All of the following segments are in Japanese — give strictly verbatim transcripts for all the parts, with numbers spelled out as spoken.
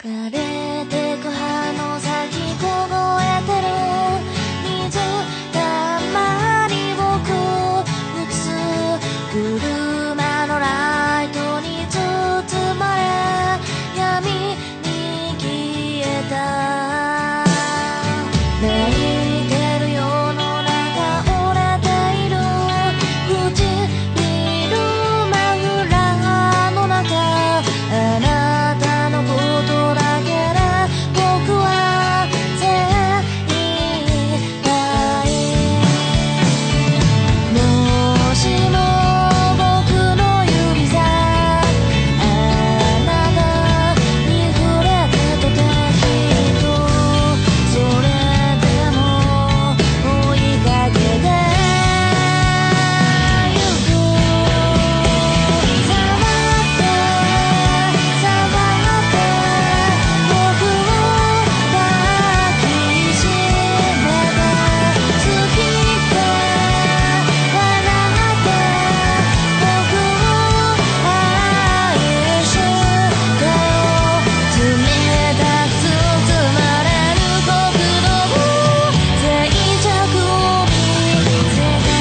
枯れてく葉の先凍えてる水たまりをく映す車のライトに包まれ闇に消えた泣いてる世の中折れている唇真裏の中あなたのことだけで僕は精一杯もしも僕の指先あなたに触れてとてきっとそれでも追いかけてゆく触って触って僕を抱きしめて好きって笑って僕を愛したよ冷たく包まれる国土を静寂を見せた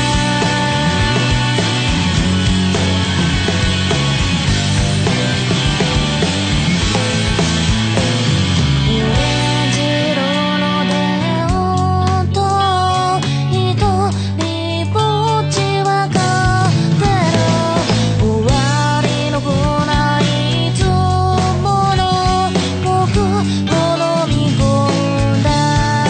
オレンジ色のネオンと一人ぼっちわかってる終わりの来ないいつもの僕を飲み込んだ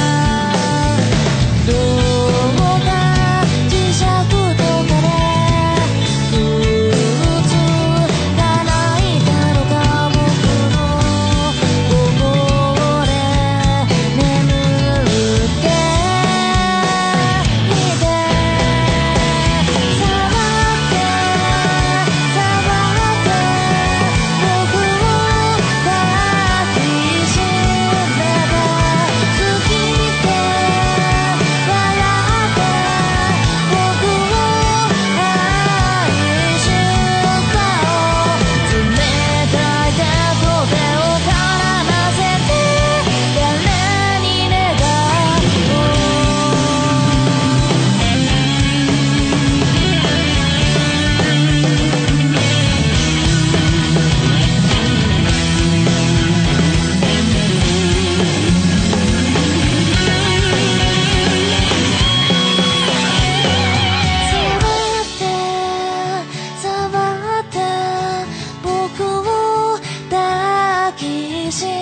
どうか磁石とかでくっつかないだろうか僕の心で眠っていて触って触って僕を抱きしめて好きって笑って僕を愛したよ冷たい手と手を絡ませて誰に願う触って触って僕を抱きし